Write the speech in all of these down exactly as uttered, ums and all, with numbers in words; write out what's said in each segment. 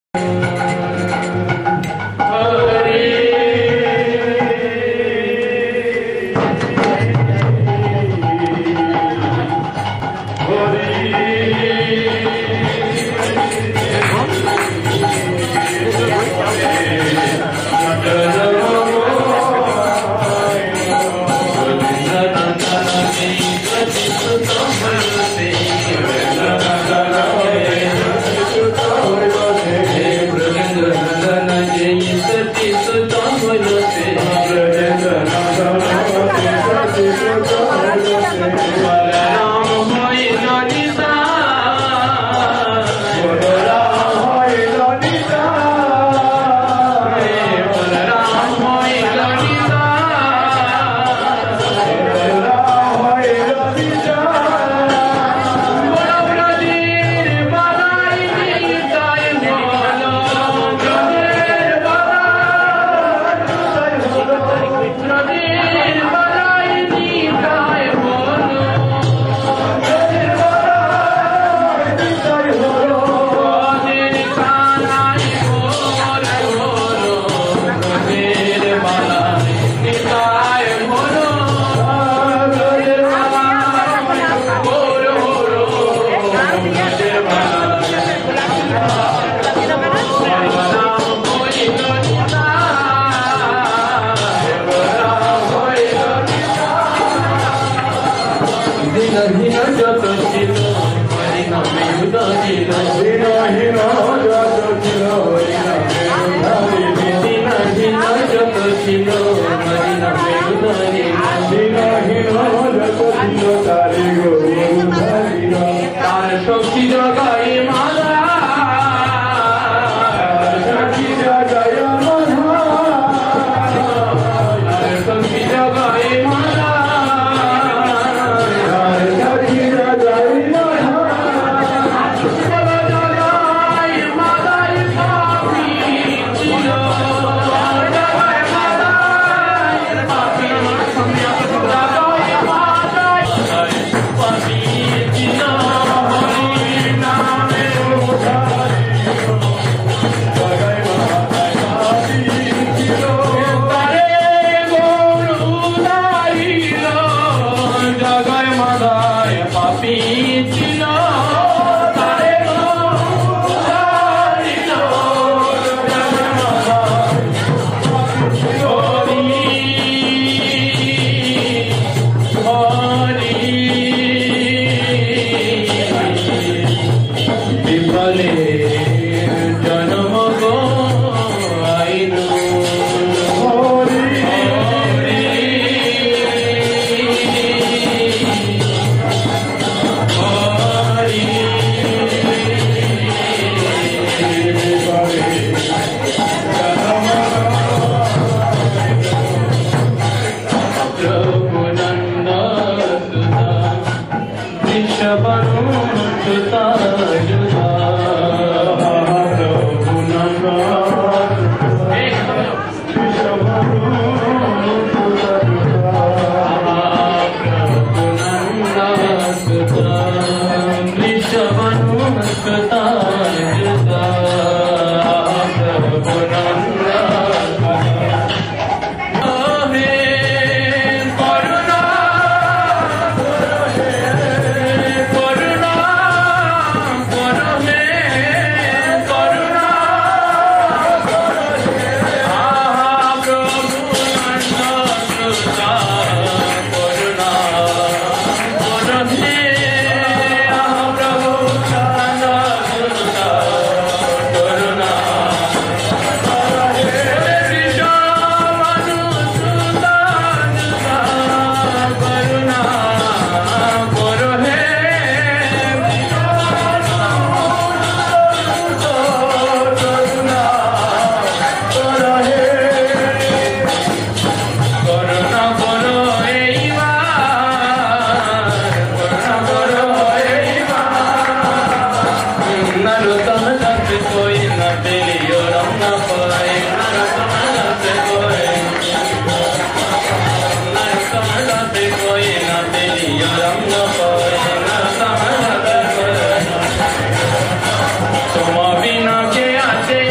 तुम बिना के आते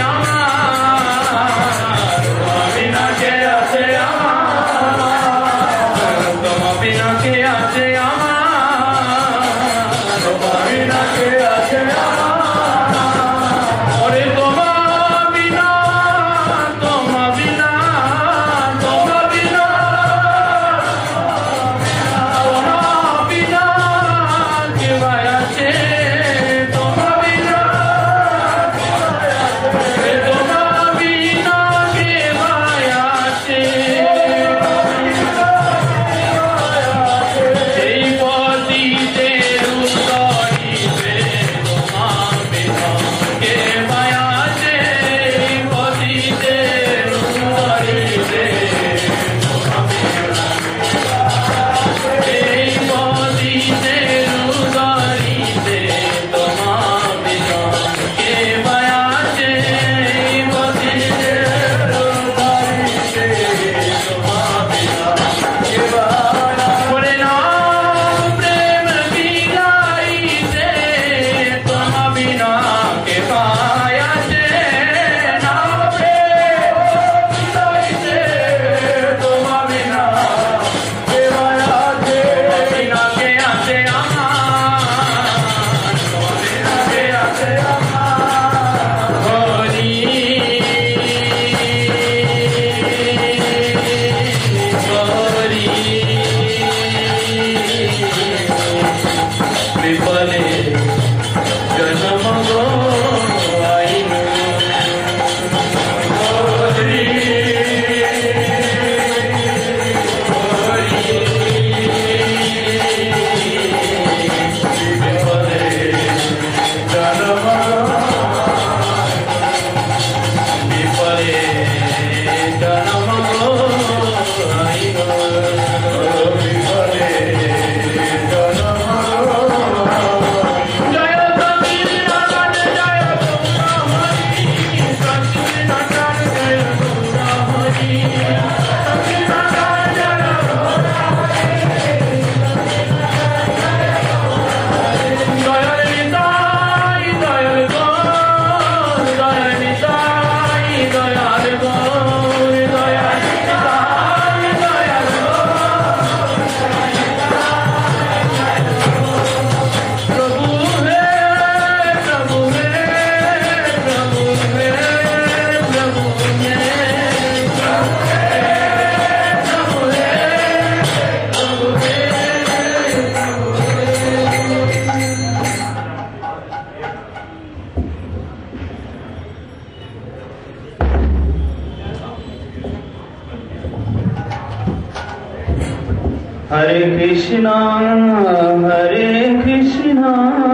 हरे कृष्णा हरे कृष्णा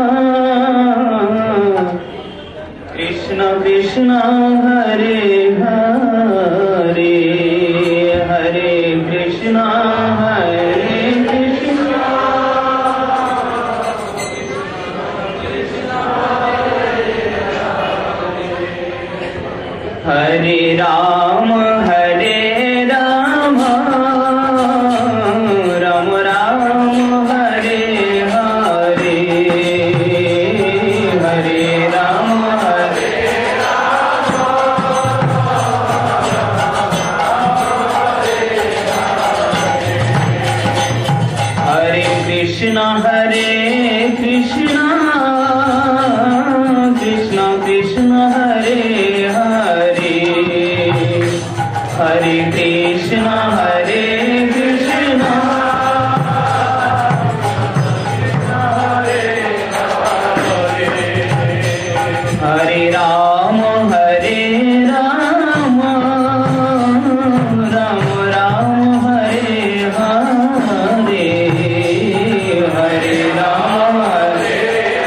कृष्णा कृष्णा हरे हरे हरे कृष्णा हरे कृष्णा हरे राम हरे राम राम राम हरे हरे हरे राम हरे हरे कृष्णा हरे कृष्णा कृष्णा कृष्णा हरे हरे हरे कृष्णा हरे कृष्णा हरे राम हरे राम राम राम हरे हरे हरे राम हरे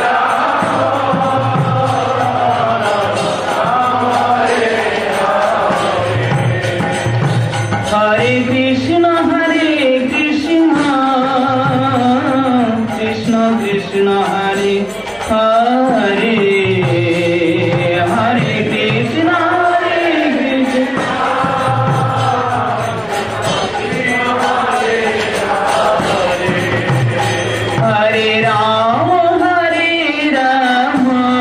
हरे कृष्णा हरे कृष्णा कृष्णा कृष्णा हरे हरे हरे कृष्णा हरे कृष्णा हरे राम हरे राम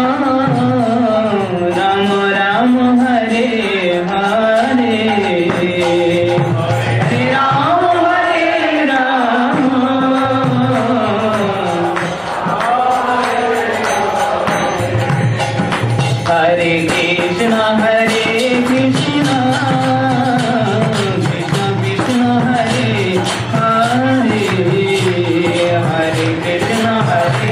राम राम हरे हरे हरे राम हरे राम हरे कृष्णा हरे कृष्णा कृष्णा कृष्णा हरे हरे हरे कृष्णा हरे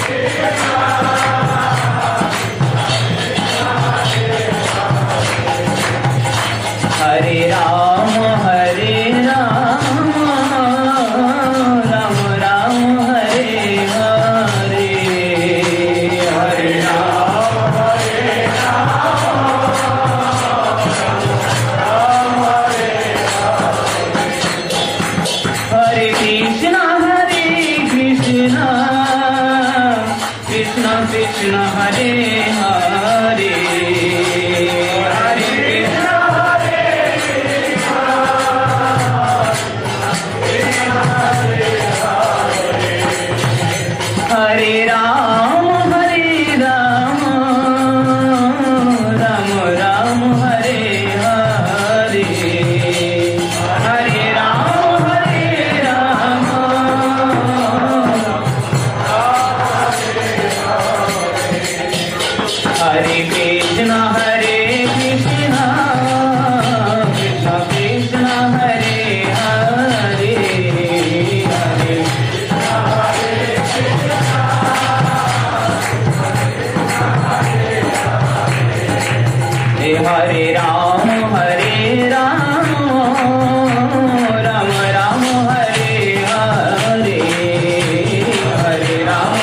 हरे राम हरे राम राम राम हरे हरे हरे राम हरे कृष्णा हरे कृष्णा कृष्णा कृष्णा हरे हरे हरे कृष्णा हरे राम हरे राम राम राम हरे हरे हरे राम हरे राम हरे कृष्णा हरे कृष्णा कृष्णा कृष्णा हरे हरे हरे हरे राम हरे राम राम राम हरे हरे हरे राम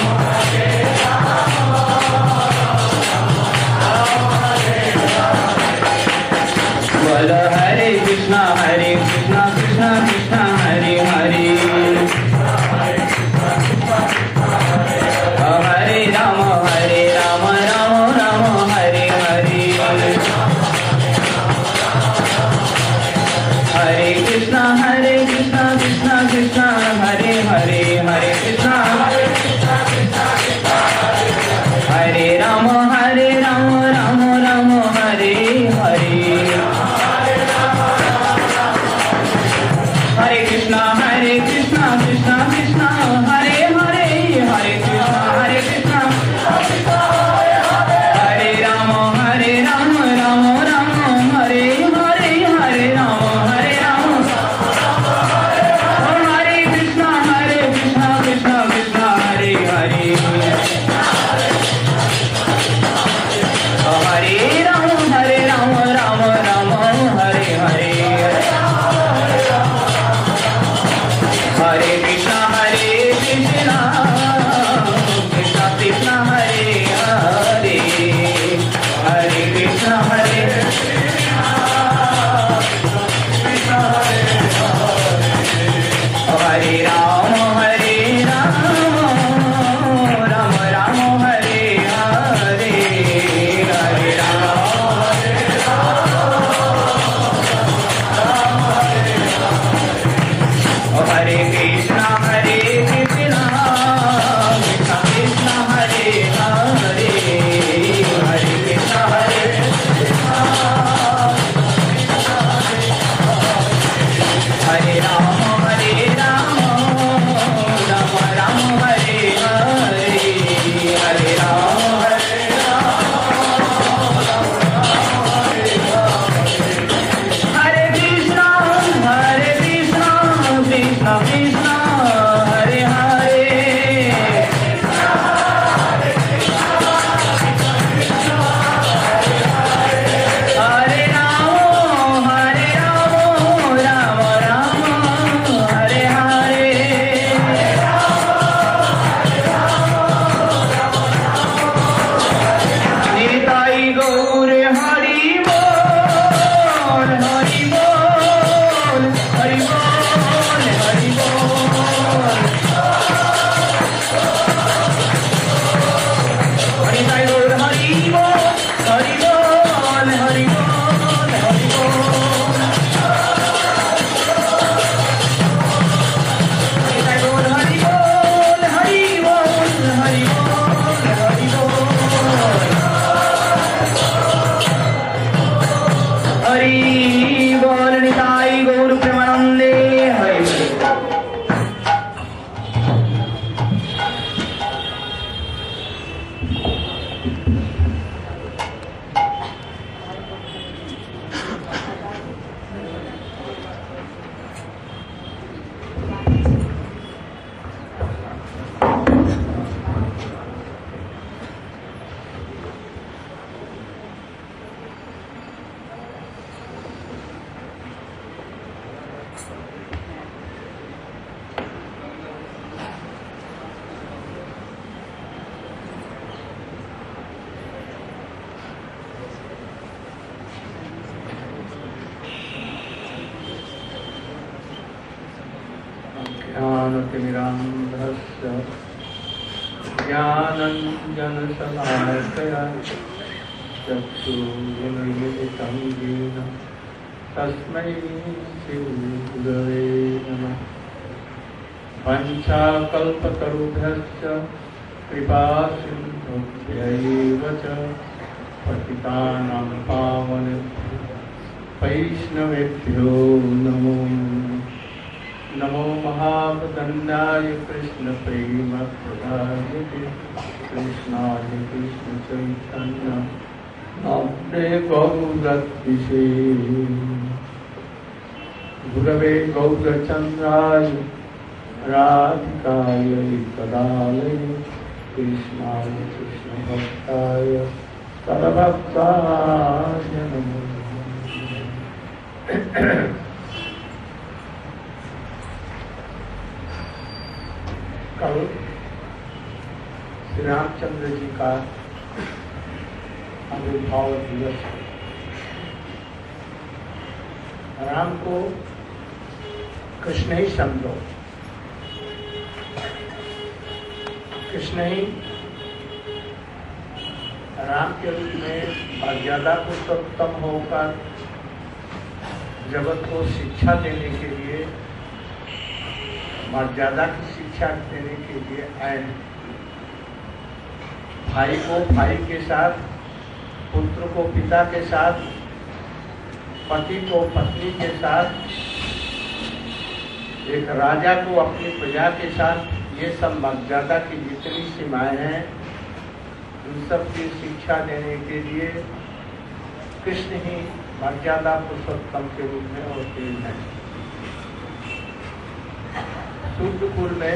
बोल हरे कृष्णा हरे कृष्णा कृष्णा कृष्णा हरे हरे हरे राम हरे राम राम राम हरे हरे कृष्ण हरे हरे राम हरे राम राम राम हरे हरे हरे राम हरे कृष्ण हरे कृष्ण कृष्ण कृष्ण हरे हरे हरे कृष्ण हरे हरे राम हरे राम राम राम हरे हरे हरे राम हरे हरे कृष्ण हरे कृष्ण कृष्ण कृष्ण हरे हरे हरे राम हरे राम राम राम हरे हरे निताई गौर हरि बोल हरि बोल हरि बोल हरि बोल निताई गौर हरि बोल हरि बोल हरि बोल हरि बोल निताई गौर हरि बोल हरि बोल हरि बोल हरि बोल हरि बोल निताई गौर प्रेमानंदे हरि बोल। ज्ञानतिमिरान्धस्य ज्ञानञ्जनशलाकया चक्षुरुन्मीलितं येन तस्मै श्रीगुरवे नमः। पञ्चाकल्पतरुभ्यश्च कृपासिन्धुभ्यैव च पतितानां पावनेभ्यो वैष्णवेभ्यो नमो नमो महावदन्नाय कृष्ण प्रेम प्रदाय कृष्णाय कृष्ण चैतन्य नाम्ने गौरत्विषे गुरवे गौरचन्द्राय राधिकायै तदालये कृष्णाय कृष्णभक्ताय तदभक्ताय नमो। कल श्री रामचंद्र जी का आविर्भाव दिवस है। राम को कृष्ण ही समझो, कृष्ण ही राम के रूप में मर्यादा पुरुषोत्तम होकर जगत को शिक्षा देने के लिए, मर्यादा की शिक्षा देने के लिए आए हैं। भाई को भाई के साथ, पुत्र को पिता के साथ, पति को पत्नी के साथ, एक राजा को अपनी प्रजा के साथ, ये सब मर्यादा की जितनी सीमाएं हैं उन सब की शिक्षा देने के लिए कृष्ण ही मर्यादा पुरुषोत्तम के रूप में अवतीर्ण है। शुद्ध कुल में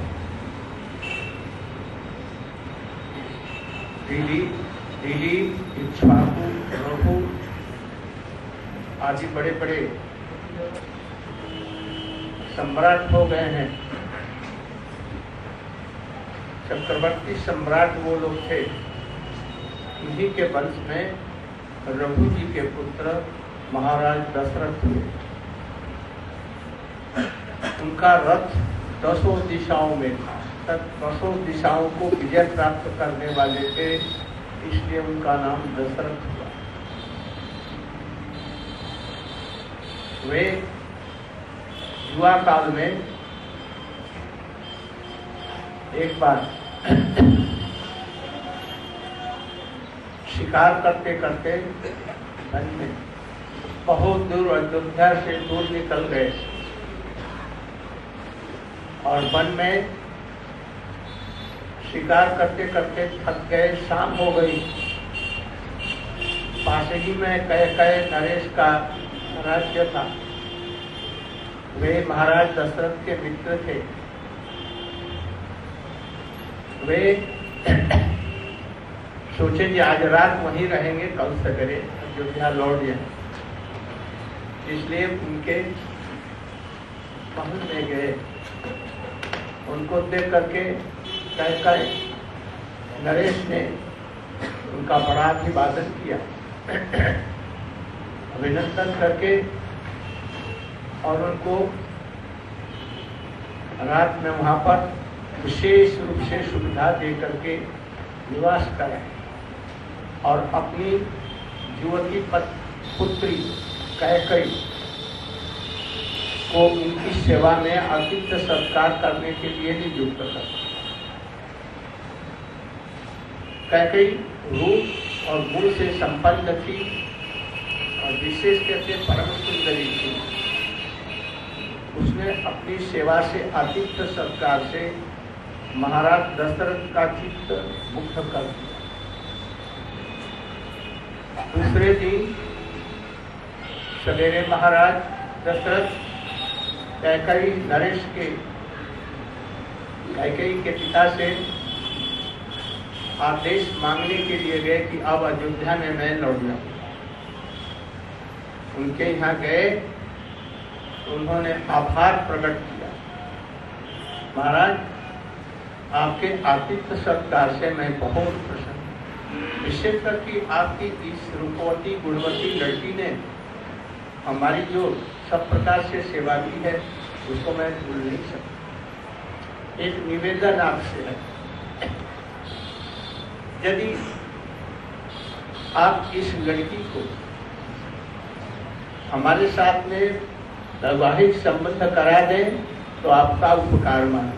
दिली, दिली, इक्ष्वाकु, रघु आदि बड़े बड़े सम्राट हो गए हैं। चक्रवर्ती सम्राट वो लोग थे, इन्हीं के वंश में रघु जी के पुत्र महाराज दशरथ हुए। उनका रथ दसों दिशाओं में था, तब दसों दिशाओं को विजय प्राप्त करने वाले थे, इसलिए उनका नाम दशरथ हुआ। वे युवा काल में एक बार शिकार करते करते वन में बहुत दूर अयोध्या से दूर निकल गए और वन में शिकार करते करते थक गए, शाम हो गई। पास ही में कह कहे नरेश का राज्य था। वे महाराज दशरथ के मित्र थे। वे सोचे कि आज रात वहीं रहेंगे, कल सवेरे अयोध्या लौट जाए, इसलिए उनके पहुंच में गए। उनको देख करके कह कहे नरेश ने उनका बड़ा अभिवादन किया, अभिनंदन करके और उनको रात में वहां पर विशेष रूप से सुविधा दे करके निवास कराए और अपनी युवती पुत्री कैकेयी को उनकी सेवा में आतिथ्य सत्कार करने के लिए नियुक्त कर। कैकेयी रूप और गुण से संपन्न थी और विशेष करके परम सुंदरी थी। उसने अपनी सेवा से आतिथ्य सत्कार से महाराज दशरथ का चित्त मुक्त कर दिया। दूसरे दिन सवेरे महाराज दशरथ कैकेयी नरेश के कैकेयी के पिता से आदेश मांगने के लिए गए कि अब अयोध्या में मैं लौट जाऊं। उनके यहाँ गए, उन्होंने आभार प्रकट किया, महाराज आपके आतिथ्य सत्कार से मैं बहुत प्रसन्न हूँ। विशेष करके आपकी इस रूपवती गुणवती लड़की ने हमारी जो सब प्रकार से सेवा की है उसको मैं भूल नहीं सकता। एक निवेदन आपसे है, यदि आप इस लड़की को हमारे साथ में वैवाहिक संबंध करा दें तो आपका उपकार मानेगा।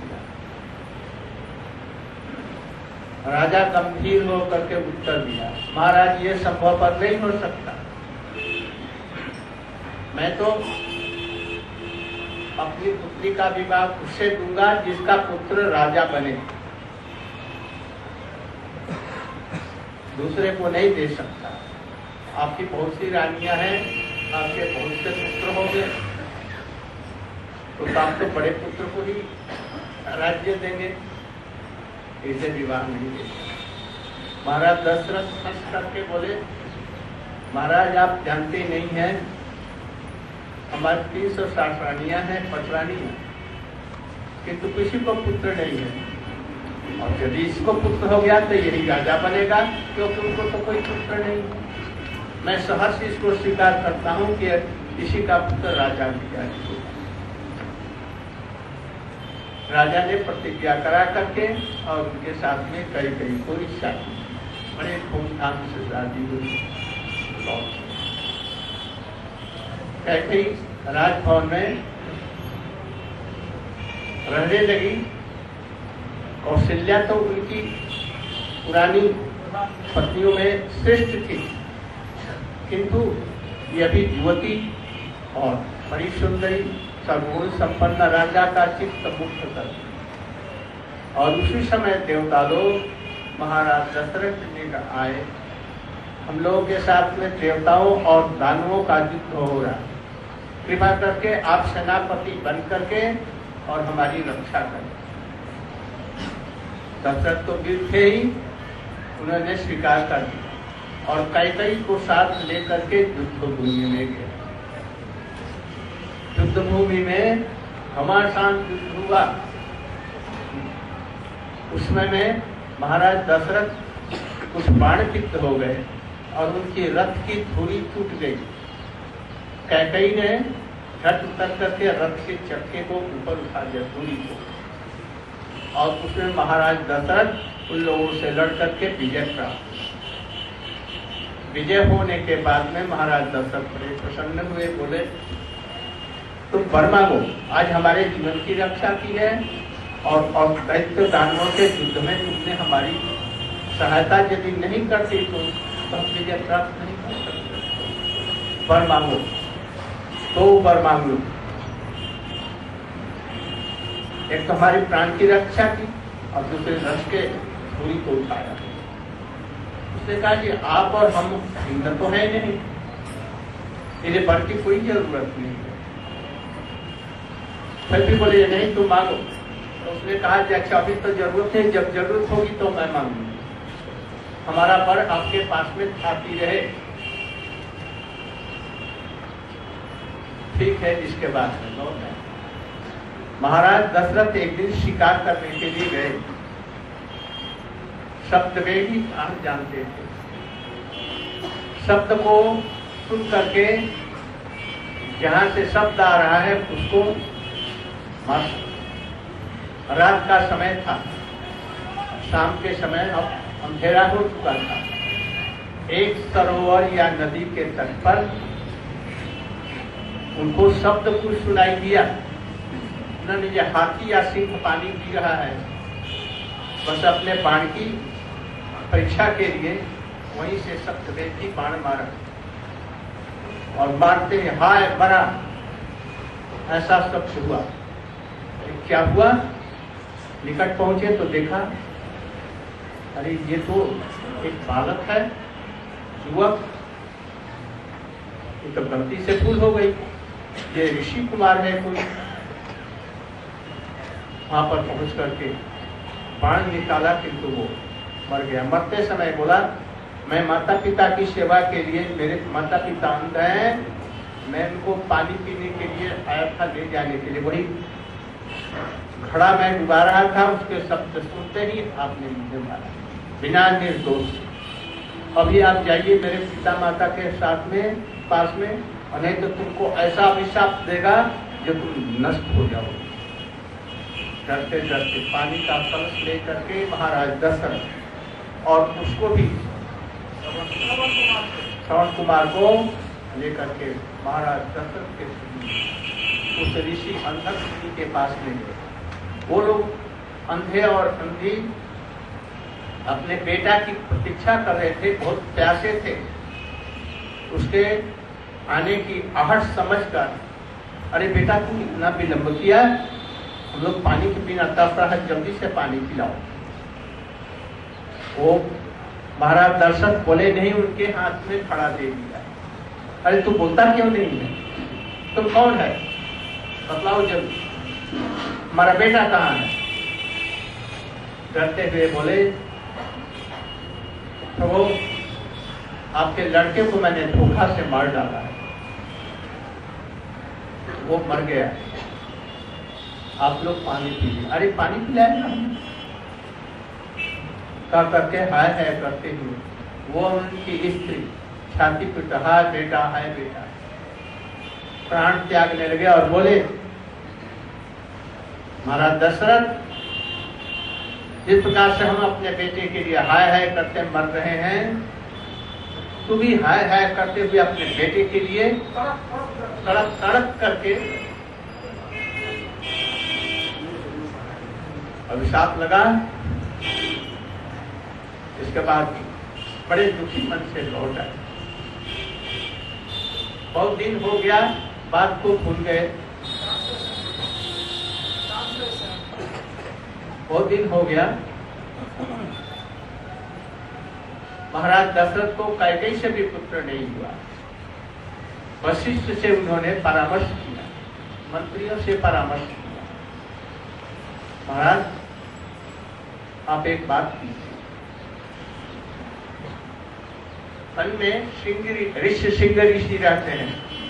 राजा गंभीर होकर के उत्तर दिया, महाराज ये संभव पर नहीं हो सकता। मैं तो अपनी पुत्री का विवाह उससे दूंगा जिसका पुत्र राजा बने, दूसरे को नहीं दे सकता। आपकी बहुत सी रानियां हैं, आपके बहुत से पुत्र होंगे, तो आप तो बड़े पुत्र को ही राज्य देंगे, इसे विवाह नहीं देंगे। महाराज दशरथ हंस करके बोले, महाराज आप जानते नहीं हैं, हमारी तीन सौ साठ रानियां हैं, पचरानी है, किंतु किसी को पुत्र नहीं है। और यदि इसको पुत्र हो गया तो यही राजा बनेगा, क्योंकि उनको तो कोई पुत्र नहीं। मैं सहर्ष इसको स्वीकार करता हूँ कि इसी का पुत्र राजा किया। राजा ने प्रतिज्ञा करा करके और उनके साथ में कई कई कोई शादी, बड़े धूमधाम से शादी हुई। कैकेयी राजभवन में रहने लगी। कौशल्या तो उनकी पुरानी पत्नियों में श्रेष्ठ थी, किंतु यह भी युवती और बड़ी सुंदरी सद्गुण संपन्न राजा का चित्त मुक्त कर। और उसी समय देवता लोग महाराज दशरथ ने आए, हम लोगों के साथ में देवताओं और दानवों का युद्ध हो रहा, कृपा करके आप सेनापति बन करके और हमारी रक्षा करें। दशरथ तो वीर थे ही, उन्होंने स्वीकार कर दिया और कैकेयी को साथ लेकर के युद्ध भूमि में गए। युद्ध भूमि में घमासान युद्ध हुआ। उसमें में महाराज दशरथ कुछ बाणचित्त हो गए और उनकी रथ की धुरी टूट गई। कैकेयी ने झट उतर करके रथ के चक्के को ऊपर उठा दिया, धुरी को, और उसमें महाराज दशरथ उन लोगों से लड़ करके विजय प्राप्त। विजय होने के बाद में महाराज दशरथ बड़े प्रसन्न हुए, बोले तुम वर मांगो, आज हमारे जीवन की रक्षा की है और और दैत्य दानवों के युद्ध में तुमने हमारी सहायता यदि नहीं करती तो हम विजय प्राप्त नहीं कर सकते। वर मांगो, तो वर मांग लो। एक तो हमारी प्राण की रक्षा की और दूसरे रथ के धुरी को उठाया। उसने कहा कि आप और हम इंद्र तो है नहीं, इन्हें वर की कोई जरूरत नहीं है। फिर भी बोले नहीं तुम मांगो। तो उसने कहा कि अच्छा अभी तो जरूरत है, जब जरूरत होगी तो मैं मांगूंगी, हमारा वर आपके पास में आती रहे। ठीक है। इसके बाद में लौट आए। महाराज दशरथ एक दिन शिकार करने के लिए गए। सप्तवेदी आप जानते थे, शब्द को सुन करके जहां से शब्द आ रहा है उसको मार। रात का समय था, शाम के समय अब अंधेरा हो चुका था। एक सरोवर या नदी के तट पर उनको शब्द कुछ सुनाई दिया। उन्होंने ये हाथी या सिंह पानी पी रहा है, बस अपने बाण की परीक्षा के लिए वहीं से सप्तवेदी बाण मारा और मारते ही हाय मरा, ऐसा सब हुआ। क्या हुआ? निकट पहुंचे तो देखा अरे ये तो एक बालक है, युवक, ये तो गलती से भूल हो गई, ये ऋषि कुमार है कोई। वहां पर पहुंच करके बाण निकाला किंतु वो मर गया। मरते समय बोला मैं माता पिता की सेवा के लिए, मेरे माता पिता अंध हैं, मैं उनको पानी पीने के लिए आया था, ले जाने के लिए। वही घड़ा मैं डुबा रहा था, उसके शब्द सुनते ही आपने मुझे मारा बिना निर्दोष। अभी आप जाइए मेरे पिता माता के साथ में पास में, और नहीं तो तुमको ऐसा अभिशाप देगा जो तुम नष्ट हो जाओ। डरते डरते पानी का कलश लेकर के महाराज दशरथ और उसको भी श्रवण कुमार को लेकर के महाराज दशरथ के उस ऋषि अंधक के पास ले गए। वो लोग अंधे और अंधी अपने बेटा की प्रतीक्षा कर रहे थे, बहुत प्यासे थे। उसके आने की आहट समझकर, अरे बेटा तुम इतना विलंब किया, हम लोग पानी के बिना तड़प रहा है, जल्दी से पानी पिलाओ। वो महाराज दशरथ बोले नहीं, उनके हाथ में खड़ा दे दिया। अरे तू बोलता क्यों नहीं है? तुम कौन है? बतलाओ जल्दी, हमारा बेटा कहाँ है? डरते हुए बोले तो वो आपके लड़के को मैंने धोखा से मार डाला है, वो मर गया, आप लोग पानी पीजिए। अरे पानी पिलाए ना, का करके हाय हाय करते हुए वो उनकी स्त्री छाती पर हाय बेटा हाय बेटा प्राण त्यागने लगे और बोले महाराज दशरथ, जिस प्रकार से हम अपने बेटे के लिए हाय हाय करते मर रहे हैं, तू भी हाय हाय करते हुए अपने बेटे के लिए तड़प तड़प करके अभिशाप लगा। इसके बाद बड़े दुखी मन से लौट आए। बहुत दिन हो गया, बात को भूल गए। बहुत दिन हो गया, महाराज दशरथ को कैकेयी से भी पुत्र नहीं हुआ। वशिष्ठ से उन्होंने परामर्श किया, मंत्रियों से परामर्श किया, महाराज आप एक बात कीजिए। वन में सिंह ऋषि सिंह ऋषि रहते हैं,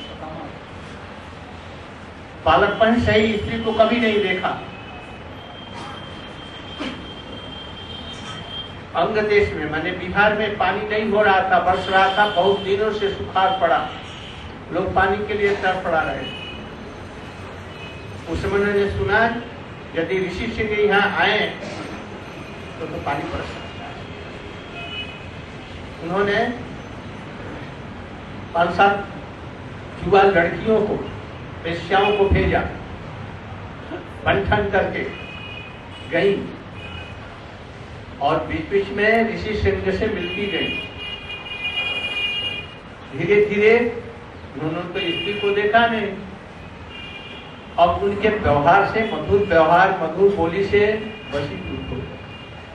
बालकपन से ही स्त्री को कभी नहीं देखा, अंग देश में, माने बिहार में पानी नहीं हो रहा था, बरस रहा था, बहुत दिनों से सुखाड़ पड़ा, लोग पानी के लिए तड़फड़ा रहे। उस समय ने सुना यदि ऋषि सिंह यहाँ आए तो तो पानी बरस सकता है। उन्होंने पांच सात युवा लड़कियों को, वेश्याओं को भेजा, बंधन करके गई और बीच बीच में ऋषि सिंह से मिलती गई। धीरे धीरे उन्होंने तो स्त्री को देखा नहीं, अब उनके व्यवहार से, मधुर व्यवहार, मधुर बोली से वशीभूत हो गए।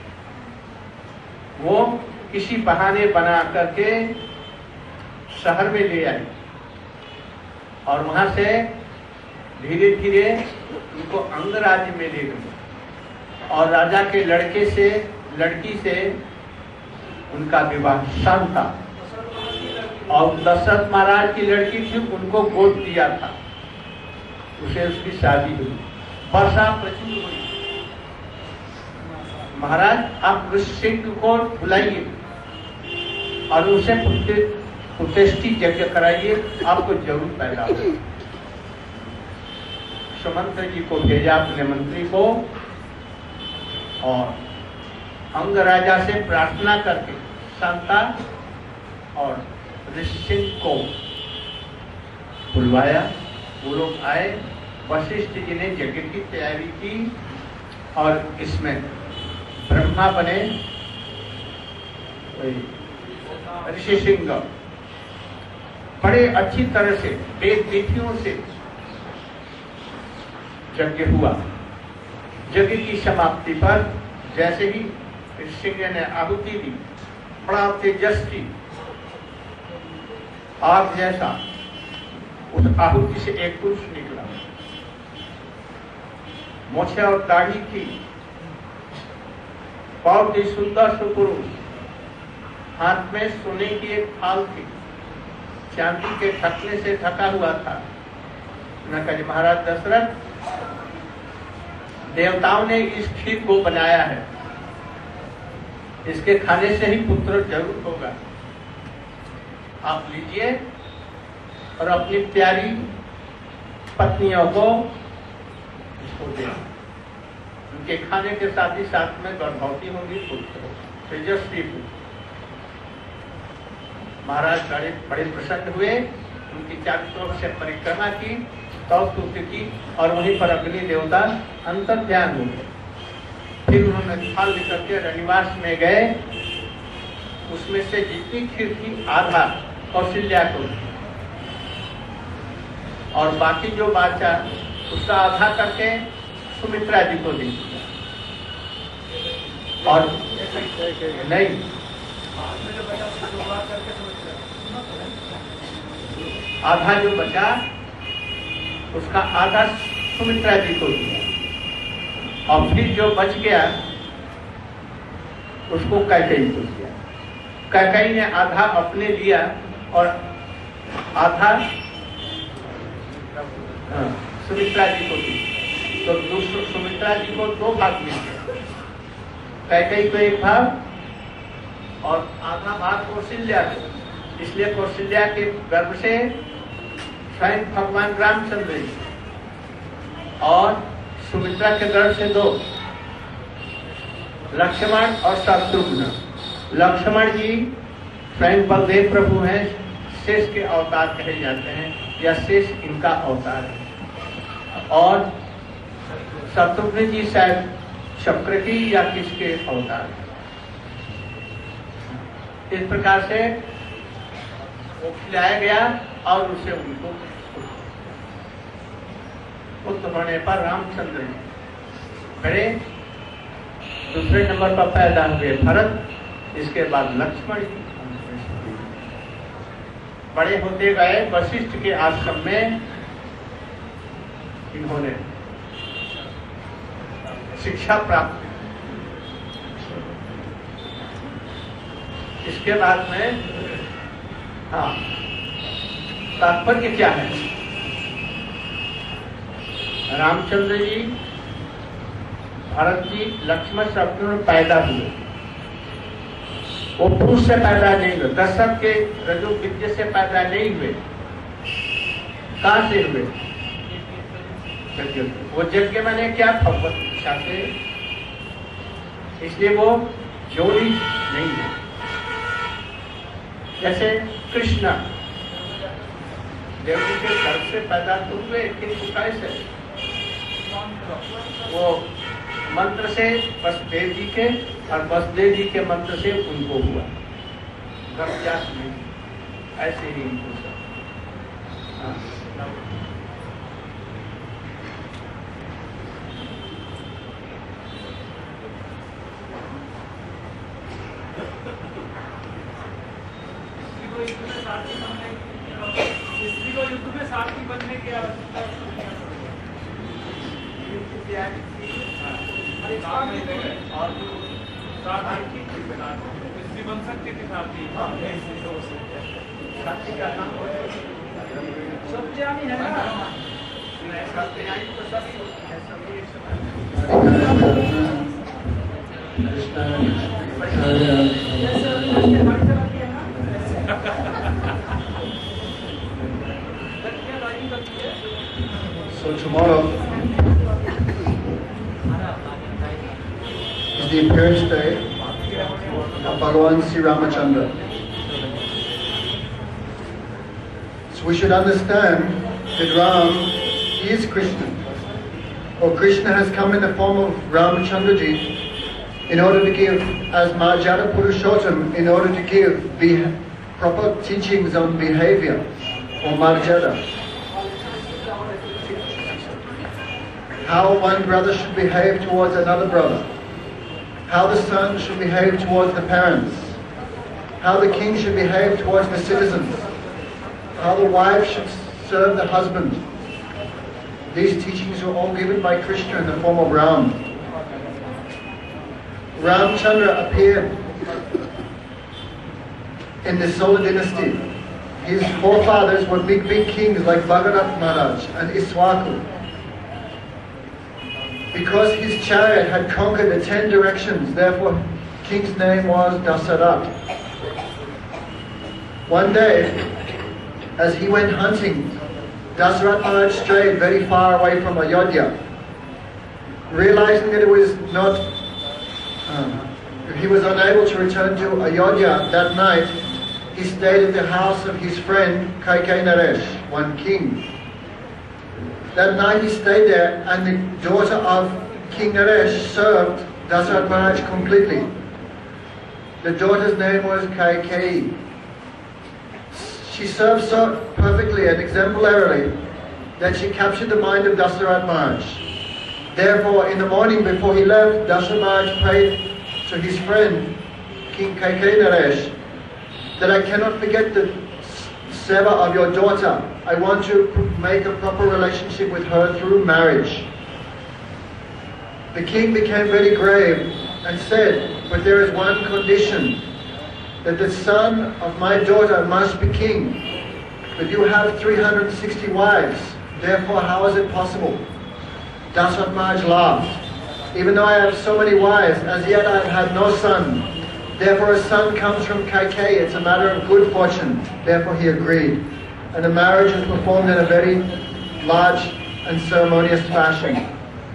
वो किसी बहाने बना करके शहर में ले आई और वहां से धीरे धीरे उनको अंगराज्य में ले गई और राजा के लड़के से, लड़की से उनका विवाह शांता, और दशरथ महाराज की लड़की थी, उनको गोद दिया था, उसे उसकी शादी हुई, वर्षा प्रचुर हुई। महाराज आप ऋषिक को बुलाइए और उसे पुष्टि यज्ञ कराइए, आपको जरूर पैदा हो। सुमंत्र जी को भेजा अपने मंत्री को और अंग राजा से प्रार्थना करके शांता और ऋषि को बुलवाया। वो लोग आए, वशिष्ठ जी ने यज्ञ की तैयारी की और इसमें ब्रह्मा बने ऋषि सिंह। बड़े अच्छी तरह से वेद विधियों से यज्ञ हुआ। यज्ञ की समाप्ति पर जैसे ही ऋषि सिंह ने आहुति दी, बड़ा तेजस्वी आग जैसा उस आहुति से एक पुरुष निकला, मोछे और दाढ़ी थी, बहुत ही सुंदर सुपुरुष, हाथ में सोने की एक थाल थी, चांदी के ढकने से ढका हुआ था। न कहे महाराज दशरथ, देवताओं ने इस खीर को बनाया है, इसके खाने से ही पुत्र जरूर होगा, आप लीजिए और अपनी प्यारी पत्नियों को इसको दे, उनके खाने के साथ ही साथ में गर्भवती होंगी, पुत्र होगा, तेजस्वी पुत्र। महाराज बड़े बड़े प्रसन्न हुए, उनकी चारों तरफ से परिक्रमा की, तौ स्तुति की और वहीं पर अग्नि देवता अंतर ध्यान हो गए। फिर उन्होंने थाल लेकर के रनिवास में गए, उसमें से जितनी खीर थी आधा कौशल्या को और बाकी जो बाचा उसका आधा करके सुमित्रा जी को दी। और नहीं, आधा जो बचा उसका आधा सुमित्रा जी को दिया और फिर जो बच गया उसको कैकेयी को दिया। कैकेयी ने आधा अपने लिया और आधा सुमित्रा जी को दी, तो दूसरे सुमित्रा जी को दो भाग मिल गए, कैकेयी को एक भाग और आधा भाग कौशल्या को। इसलिए कौशल्या के गर्भ से स्वयं भगवान रामचंद्र जी और सुमित्रा के गर्भ से दो, लक्ष्मण और शत्रुघ्न। लक्ष्मण जी स्वयं बलदेव प्रभु हैं, शेष के अवतार कहे जाते हैं, या शेष इनका अवतार है। और शत्रुघ्न जी शायद शक्र की या किसके अवतार है। इस प्रकार से वो खिलाया गया और उसे उनको पुत्र होने पर रामचंद्र जी बड़े, दूसरे नंबर पर पैदा हुए भरत, इसके बाद लक्ष्मण जी। बड़े होते गए, वशिष्ठ के आश्रम में इन्होंने शिक्षा प्राप्त की। इसके बाद में हाँ तात्पर्य क्या है, रामचंद्र जी, भरत जी, लक्ष्मण शत्रुघ्न पैदा हुए वो पुरुष से पैदा नहीं हुए, दशरथ के रजो विद्य से पैदा नहीं हुए। कहां से हुए? वो यज्ञ मैंने क्या था इच्छा से, इसलिए वो जोड़ी नहीं है। जैसे कृष्ण देवकी के गर्भ से पैदा तो हुए, किंतु कैसे? वो मंत्र से वसुदेव जी के और वसुदेव जी के मंत्र से उनको हुआ, गर्भजात नहीं। ऐसे ही इनको सब। को युद्ध में साथी बनने की आवश्यकता बन सकती थी साथी। साथी का नाम सब जानी है ना, तो सभी So tomorrow is the appearance day of Bhagavan Sri Ramachandra. So we should understand that Ram is Krishna, or Krishna has come in the form of Ramachandra ji in order to give, as Marjana Purushottam, in order to give the proper teachings on behavior, or Marjana. How one brother should behave towards another brother, how the son should behave towards the parents, how the king should behave towards the citizens, how the wife should serve the husband. These teachings were all given by Krishna in the form of Ram. Ramchandra appeared in the Solar dynasty. His forefathers were big, big kings like Bhagarath Maharaj and Iswaku. Because his chariot had conquered the ten directions, therefore king's name was Dasarath. One day, as he went hunting, Dasarath Maharaj strayed very far away from Ayodhya. Realizing that it was not, um, he was unable to return to Ayodhya that night, he stayed at the house of his friend Kaikai Naresh, one king. That night he stayed there, and the daughter of King Naresh served Dasarath Maharaj completely. The daughter's name was Kaikeyi. She served so perfectly and exemplarily that she captured the mind of Dasarath Maharaj. Therefore, in the morning before he left, Dasarath Maharaj prayed to his friend King Kaikeyi Naresh that I cannot forget the seva of your daughter. I want to make a proper relationship with her through marriage. The king became very grave and said, but there is one condition, that the son of my daughter must be king. But you have three hundred sixty wives, therefore how is it possible? Dasarath Maharaj laughed. Even though I have so many wives, as yet I have had no son. Therefore a son comes from Kaikeyi, it's a matter of good fortune. Therefore he agreed. And the marriage was performed in a very large and ceremonious fashion.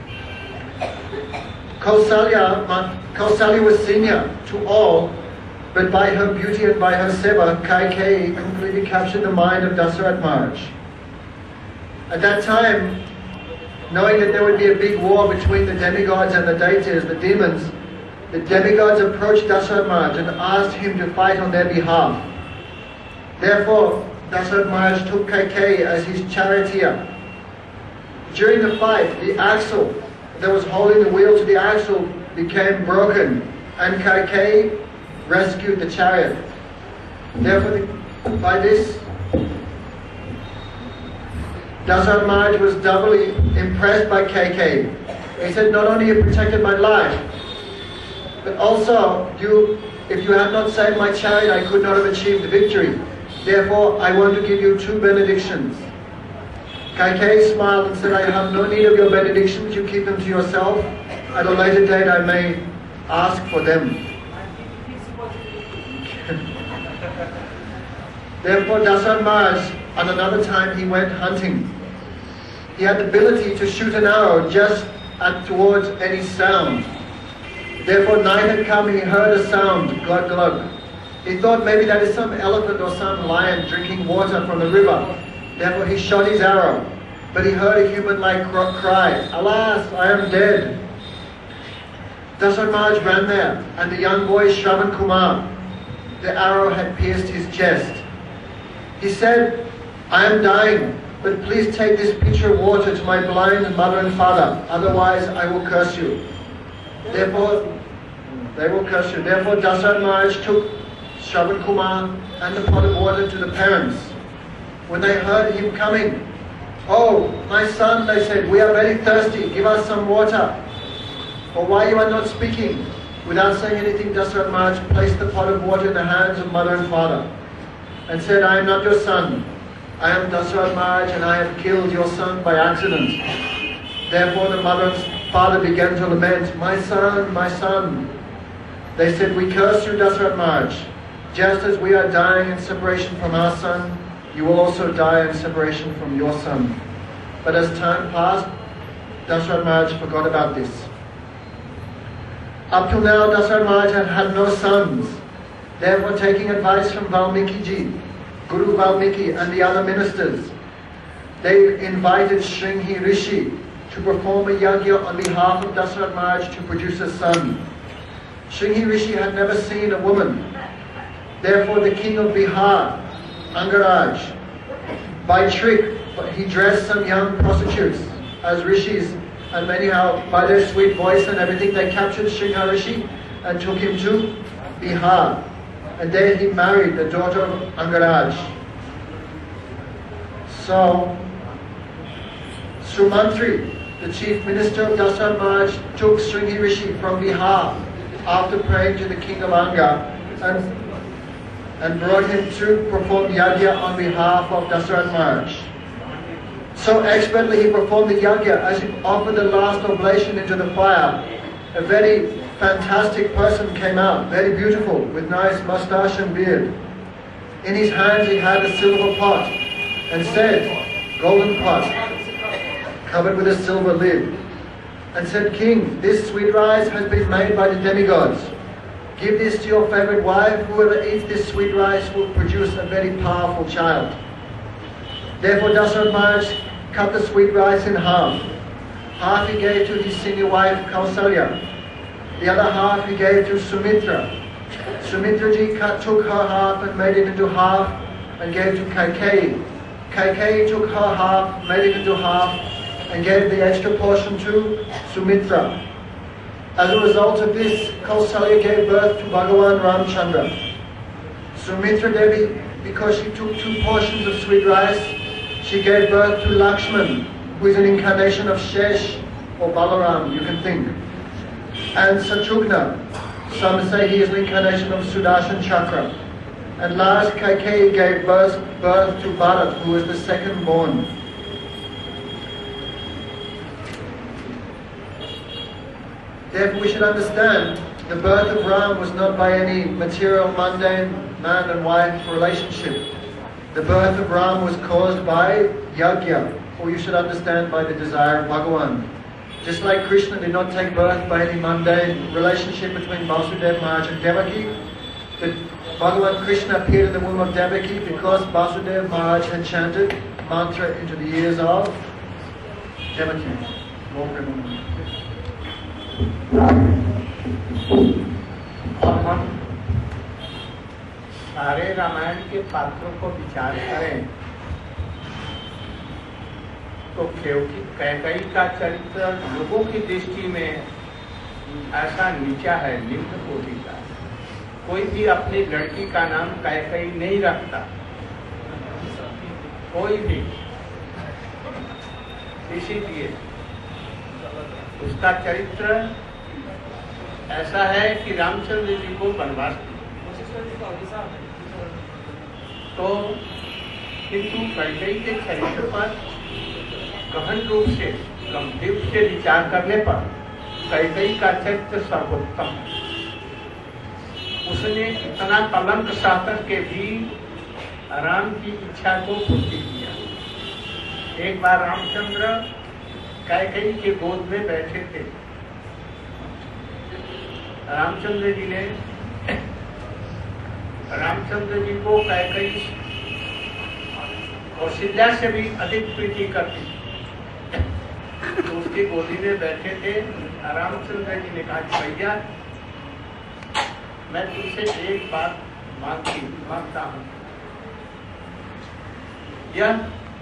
Kausalya, Kausalya was senior to all, but by her beauty and by her seva, Kaikeyi completely captured the mind of Dasarath Maharaj. At that time, knowing that there would be a big war between the demigods and the deities, the demons, the demigods approached Dasarath Maharaj and asked him to fight on their behalf. Therefore, Dasarath Maharaj took Kaikeyi as his charioteer. During the fight, the axle that was holding the wheel to the axle became broken, and Kaikeyi rescued the chariot. Therefore, the, by this, Dasarath Maharaj was doubly impressed by Kaikeyi. He said, not only you protected my life, but also, you, if you had not saved my chariot, I could not have achieved the victory. Therefore, I want to give you two benedictions. Kaikeyi smiled and said, I have no need of your benedictions, you keep them to yourself. At a later date, I may ask for them. Therefore, Dasharatha Maharaj, on another time, he went hunting. He had the ability to shoot an arrow just at, towards any sound. Therefore, night had come, he heard a sound, glug glug. He thought maybe that is some elephant or some lion drinking water from the river. Therefore, he shot his arrow. But he heard a human-like cry, "Alas, I am dead." Dasharatha Maharaj ran there, and the young boy Shravan Kumar, the arrow had pierced his chest. He said, "I am dying, but please take this pitcher of water to my blind mother and father, otherwise I will curse you." Therefore, they will curse you. Therefore, Dasharatha Maharaj took Shravan Kumar and the pot of water to the parents. When they heard him coming, "Oh, my son," they said, "we are very thirsty, give us some water." "Or why you are not speaking?" Without saying anything, Dasharatha Maharaj placed the pot of water in the hands of mother and father and said, "I am not your son. I am Dasharatha Maharaj and I have killed your son by accident." Therefore the mother and father began to lament, "My son, my son." They said, "We curse you, Dasharatha Maharaj. Just as we are dying in separation from our son, you will also die in separation from your son." But as time passed, Dasharatha Maharaj forgot about this. Up till now, Dasharatha Maharaj had had no sons. Therefore, taking advice from Valmiki Ji, Guru Valmiki and the other ministers, they invited Shringhi Rishi to perform a yajna on behalf of Dasharatha Maharaj to produce a son. Shringhi Rishi had never seen a woman. Therefore, the king of Bihar, Angaraj, by trick, he dressed some young prostitutes as rishis, and anyhow, by their sweet voice and everything, they captured Shringhi Rishi and took him to Bihar. And there he married the daughter of Angaraj. So, Sumantri, the chief minister of Dasharatha Maharaj, took Shringhi Rishi from Bihar after praying to the king of Anga and, and brought him to perform yajna on behalf of Dasharatha Maharaj. So expertly he performed the yajna as he offered the last oblation into the fire. A very fantastic person came out, very beautiful, with nice moustache and beard. In his hands he had a silver pot and said, "Golden pot, covered with a silver lid," and said, "King, this sweet rice has been made by the demigods. Give this to your favorite wife. Whoever eats this sweet rice will produce a very powerful child." Therefore Dasharatha Maharaj cut the sweet rice in half. Half he gave to his senior wife Kausalya. The other half he gave to Sumitra. Sumitra ji cut, took her half and made it into half and gave to Kaikeyi. Kaikeyi took her half, made it into half and gave the extra portion to Sumitra. As a result of this, Kausalya gave birth to Bhagavan Ramchandra. Sumitra Devi, because she took two portions of sweet rice, she gave birth to Lakshman, who is an incarnation of Shesh or Balaram, you can think. And Satrugna, some say he is an incarnation of Sudarshan Chakra. And last, Kaikeyi gave birth, birth to Bharat, who was the second born. Therefore we should understand the birth of Ram was not by any material, mundane man and wife relationship. The birth of Ram was caused by yajna, or you should understand by the desire of Bhagavan. Just like Krishna did not take birth by any mundane relationship between Vasudeva Maharaj and Devaki, but Bhagavan Krishna appeared in the womb of Devaki because Vasudeva Maharaj had chanted mantra into the ears of Devaki. और हम सारे रामायण के पात्रों को विचार करें तो क्योंकि कैकेयी का चरित्र लोगों की दृष्टि में ऐसा नीचा है, निम्न कोटि का। कोई भी अपनी लड़की का नाम कैकेयी नहीं रखता, कोई भी। इसीलिए उसका चरित्र ऐसा है कि रामचंद्र जी को वनवास तो किंतु कैकेयी के चरित्र पर गहन रूप से गंभीर से विचार करने पर कैकेयी का चरित्र सर्वोत्तम है। उसने इतना कलंक सहकर के भी राम की इच्छा को पूर्ति किया। एक बार रामचंद्र कैकेयी के गोद में बैठे थे। रामचंद्र जी ने रामचंद्र जी को कैकेयी कौशल्या से भी अधिक प्रीति करती, तो उसकी गोदी में बैठे थे। रामचंद्र जी ने कहा, भैया मैं तुमसे एक बात मांगती मांगता हूं। यह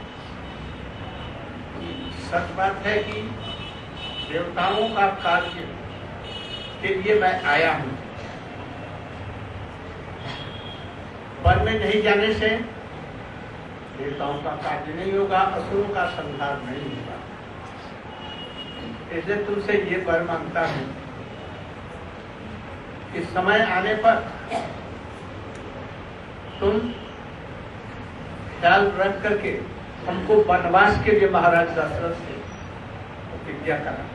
सच बात है कि देवताओं का कार्य के लिए मैं आया हूं। वन में नहीं जाने से देवताओं का कार्य नहीं होगा, असुरों का संहार नहीं होगा। इसलिए तुमसे ये वर मांगता हूं कि समय आने पर तुम ख्याल रख करके हमको वनवास के लिए महाराज दशरथ से प्रतिज्ञा करा।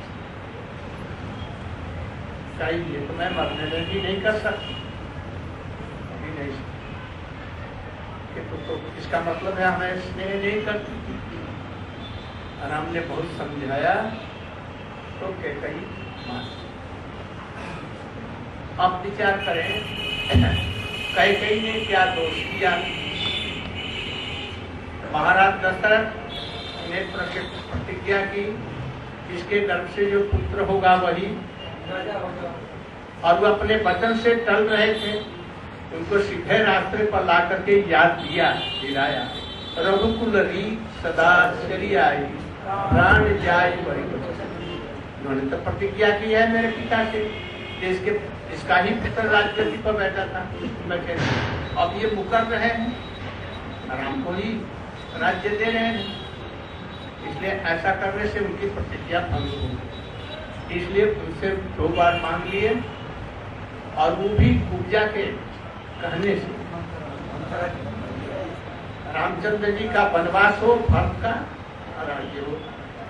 चाहिए तो मैं मरने में भी नहीं कर सकती, अभी नहीं सकती। तो, तो इसका मतलब है हमें स्नेह नहीं करती। और हमने बहुत समझाया तो कैकेयी मान। अब विचार करें कैकेयी ने क्या दोष किया। महाराज दशरथ ने प्रतिज्ञा की, इसके गर्भ से जो पुत्र होगा वही राजा होगा, और वो अपने वचन से टल रहे थे। उनको सीधे रास्ते पर ला करके याद दिया दिलाया, रघुकुल रीत सदा चली आई, प्राण जाय वही। उन्होंने तो प्रतिज्ञा की है मेरे पिता से कि इसके इसका ही पुत्र राजगद्दी पर बैठा था। मैं कहती अब ये मुकर रहे हैं, राम को ही राज्य दे रहे हैं, इसलिए ऐसा करने से उनकी प्रतिज्ञा भंग होगी। इसलिए उनसे दो बार मांग लिए, और वो भी पूजा के कहने से रामचंद्र जी का वनवास हो, भक्त का राज्य हो।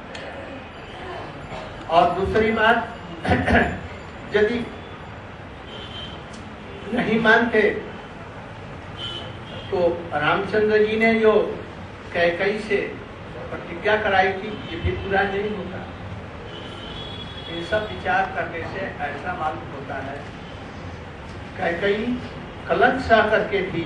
और दूसरी बात, यदि नहीं मानते तो रामचंद्र जी ने जो कैकेयी से प्रतिज्ञा कराई थी ये भी पूरा नहीं होता। इन सब विचार करने से ऐसा मालूम होता है कैकेयी कलंक सा करके भी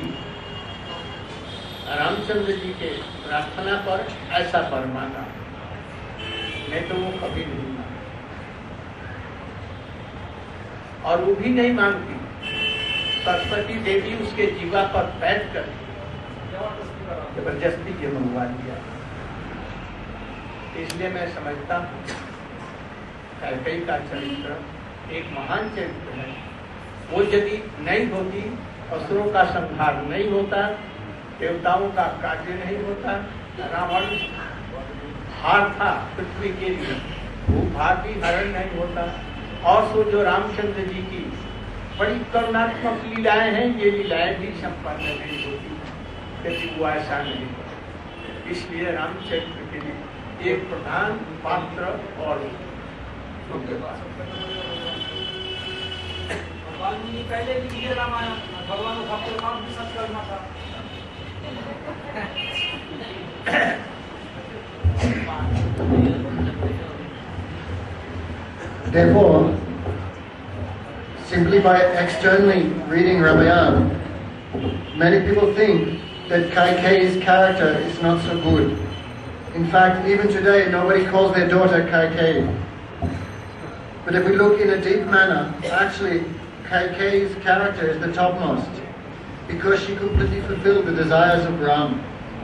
रामचंद्र जी के प्रार्थना पर ऐसा वर मांगा, नहीं तो वो कभी नहीं मांगा। और वो भी नहीं मांगती, सरस्वती देवी उसके जीवा पर बैठ कर जबरदस्ती ये मंगवा दिया। इसलिए मैं समझता हूँ कैकेयी का चरित्र एक महान चरित्र है। वो यदि नहीं होती, असुरों का संहार नहीं होता, देवताओं का कार्य नहीं होता, रावण हार था पृथ्वी के लिए, भूभार भी हरण नहीं होता, और सो जो रामचंद्र जी की बड़ी करुणात्मक लीलाएं हैं, ये लीलाएं भी संपन्न नहीं होती यदि वो ऐसा नहीं होता। इसलिए रामचरित्र के लिए एक प्रधान पात्र और वाल्मीकि पहले भी ये रामायण भगवान को भक्त नाम भी सच करना था। Therefore, simply by externally reading Ramayana, many people think that Kaikeyi's character is not so good. In fact, even today, nobody calls their daughter Kaikeyi. But if we look in a deep manner, actually, Kaikeyi's character is the topmost, because she completely fulfilled the desires of Ram.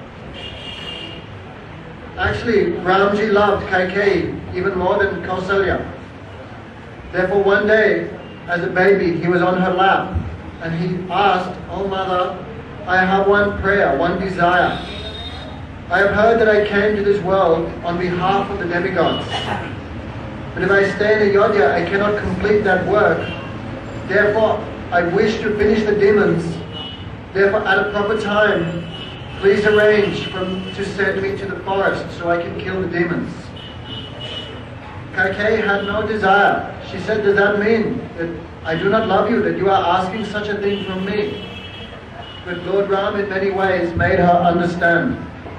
Actually, Ramji loved Kaikeyi even more than Kausalya. Therefore, one day, as a baby, he was on her lap, and he asked, "Oh mother, I have one prayer, one desire. I have heard that I came to this world on behalf of the demigods. But if I stay in Ayodhya, I cannot complete that work. Therefore, I wish to finish the demons. Therefore, at a proper time, please arrange from, to send me to the forest so I can kill the demons." Kaikeyi had no desire. She said, "Does that mean that I do not love you, that you are asking such a thing from me?" but Lord Ram in many ways made her understand.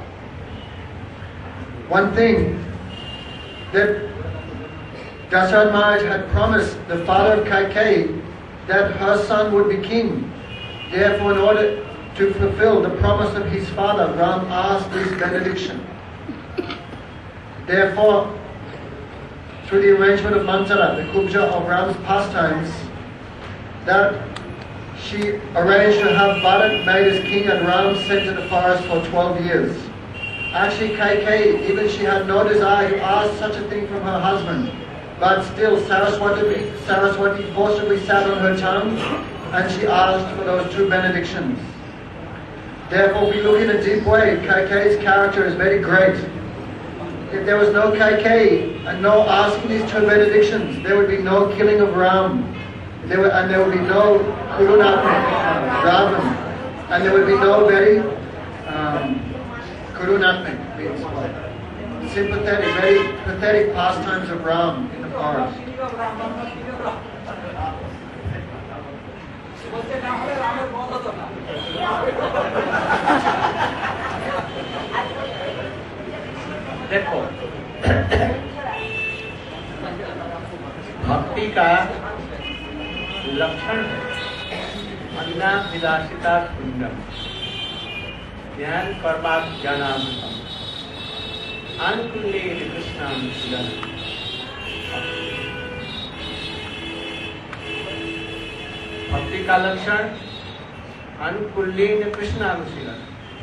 One thing that Dasharatha Maharaj had promised the father of Kaikeyi that her son would be king. Therefore, in order to fulfill the promise of his father, Ram asked this benediction. Therefore, through the arrangement of Manthara, the Kubja of Ram's pastimes, that she arranged to have Bharat made as king and Ram sent to the forest for twelve years. Actually, Kaikeyi, even she had no desire to ask such a thing from her husband, but still Saraswati, Saraswati forcibly sat on her tongue and she asked for those two benedictions. Therefore, we look in a deep way, Kaikeyi's character is very great. If there was no Kaikeyi and no asking these two benedictions, there would be no killing of Ram. There would, and there would be no Kurunatmak, Ravan. And there would be no very um, Kurunatmak, means what? Sympathetic, very pathetic pastimes of Ram in the forest. देखो, भक्ति का लक्षण है अन्ना विलासिता सुंदर ज्ञान कर्मात् ज्ञानामृतम अनुकूले कृष्णानुशीलन। भक्ति का लक्षण अनुकूलेन कृष्णानुशीलन,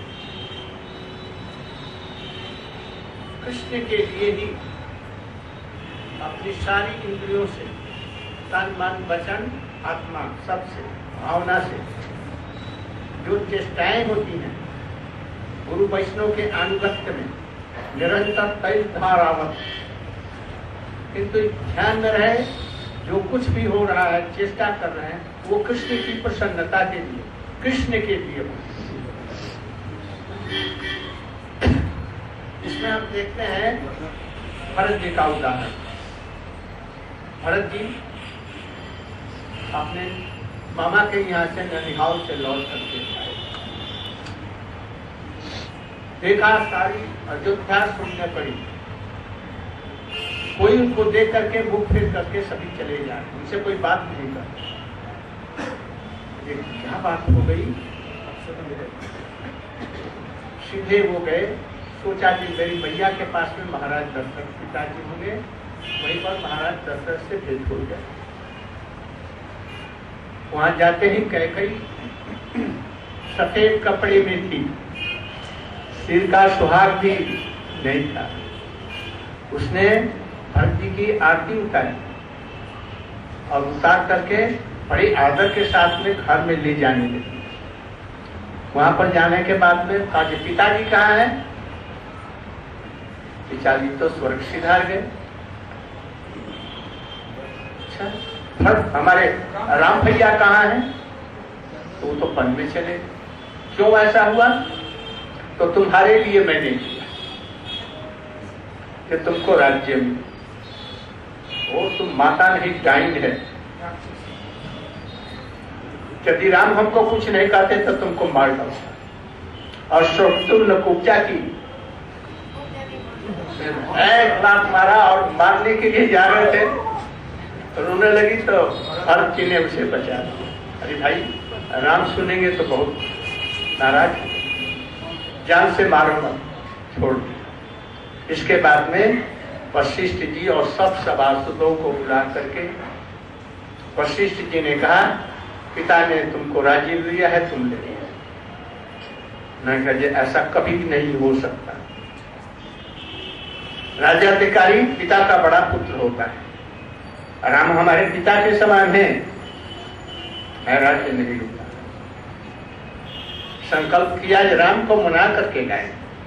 कृष्ण के लिए ही अपनी सारी इंद्रियों से, तन मन वचन आत्मा सबसे, भावना से जो चेष्टाएं होती हैं गुरु वैष्णव के अनुगत्य में निरंतर तैल धारावत, किंतु ध्यान में रहे जो कुछ भी हो रहा है, चेष्टा कर रहे हैं, वो कृष्ण की प्रसन्नता के लिए, कृष्ण के लिए। इसमें हम देखते हैं भरत जी का उदाहरण। भरत जी अपने मामा के यहाँ से ननिहाल से लौट करके आए, देखा सारी अयोध्या सुनने पड़ी, कोई उनको देख करके मुंह फेर करके सभी चले जाए, उनसे कोई बात नहीं करते। क्या बात हो गई? सीधे वो गए, सोचा कि मेरी मैया के पास में महाराज दशरथ पिताजी होंगे, वहीं पर महाराज दशरथ से भेंट हो गए। वहां जाते ही कैकेयी सफेद कपड़े में थी, सिर का सुहाग भी नहीं था। उसने भरत जी की आरती उतारी और उतार करके बड़े आदर के साथ में घर में ले जाने लगी। वहां पर जाने के बाद में कहा कि पिताजी कहाँ हैं? पिताजी तो स्वर्ग सिधार गए। अच्छा, भरत हमारे राम भैया कहाँ हैं? तो वो तो वन में चले। क्यों ऐसा हुआ? तो तुम्हारे लिए मैंने किया कि तुमको राज्य में, वो तुम माता नहीं डाइन है, यदि राम हमको कुछ नहीं कहते तो तुमको मार डालता। और शत्रुघ्न कुब्जा की एक बात मारा और मारने के लिए जा रहे थे तो रोने लगी, तो भरत जी ने उसे बचा दिया। अरे भाई, राम सुनेंगे तो बहुत नाराज, जान से मारो मत, छोड़। इसके बाद में वशिष्ठ जी और सब सभासदों को बुला करके वशिष्ठ जी ने कहा, पिता ने तुमको राज्य दिया है, तुम ले लिया। मैंने कहा ऐसा कभी भी नहीं हो सकता। राज्याधिकारी पिता का बड़ा पुत्र होता है। राम हमारे पिता के समान है, मैं राज्य नहीं लूंगा। संकल्प किया, राम को मना करके गए।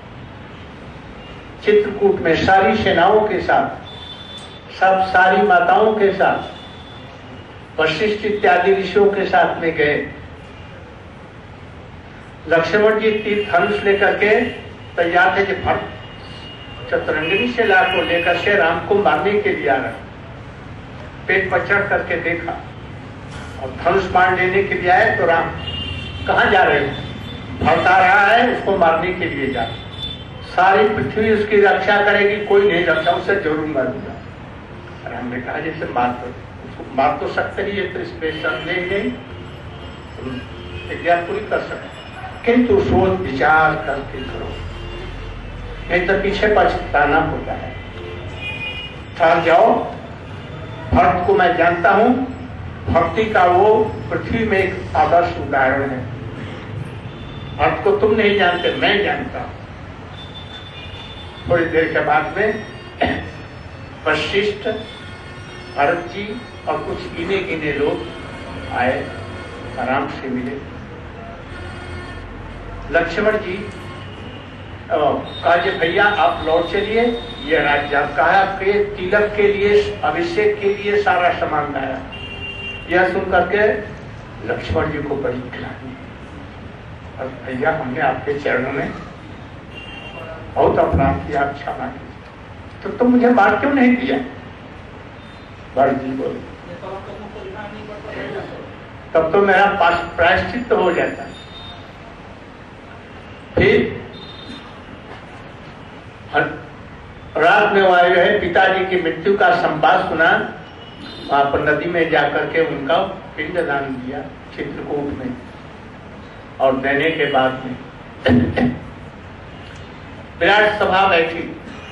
चित्रकूट में सारी सेनाओं के साथ, सब सारी माताओं के साथ, वशिष्ठ इत्यादि ऋषियों के साथ में गए। लक्ष्मण जी तीर धनुष लेकर के तैयार थे कि भरत चतुरंगिनी से लाख को लेकर से राम को मारने के लिए आ रहा। पेट पर चढ़ करके देखा और धनुष बाण लेने के लिए आए तो राम कहाँ जा रहे हैं? भड़का रहा है, उसको मारने के लिए जा, सारी पृथ्वी उसकी रक्षा करेगी, कोई नहीं रक्षा, उसे जरूर मारूंगा। राम ने कहा जैसे मार तो उसको मार तो सकते ही, ये तो इसमें संदेह नहीं, यज्ञा पूरी कर सकते, किंतु सोच विचार करके करो, नहीं तो पीछे पछताना होता है। ठहर जाओ, भक्त को मैं जानता हूं, भक्ति का वो पृथ्वी में एक आदर्श उदाहरण है। भक्त को तुम नहीं जानते, मैं जानता हूं। थोड़ी देर के बाद में वशिष्ठ, भरत जी और कुछ गिने गिने लोग आए, आराम से मिले। लक्ष्मण जी कहा जी भैया आप लौट चलिए, ये राज्य आपका है, आपके तिलक के लिए, अभिषेक के लिए सारा सामान लाया। यह सुन करके लक्ष्मण जी को बड़ी गिरानी, और भैया हमने आपके चरणों में बहुत अपराध किया, क्षमा की, तो तुम मुझे मार क्यों नहीं दिया? भरत जी बोले तब तो मेरा प्रायश्चित हो जाता। फिर रात में आए है, पिताजी की मृत्यु का संवाद सुना, वहां पर नदी में जाकर के उनका पिंडदान दिया चित्रकूट में, और देने के बाद में विराट सभा बैठी।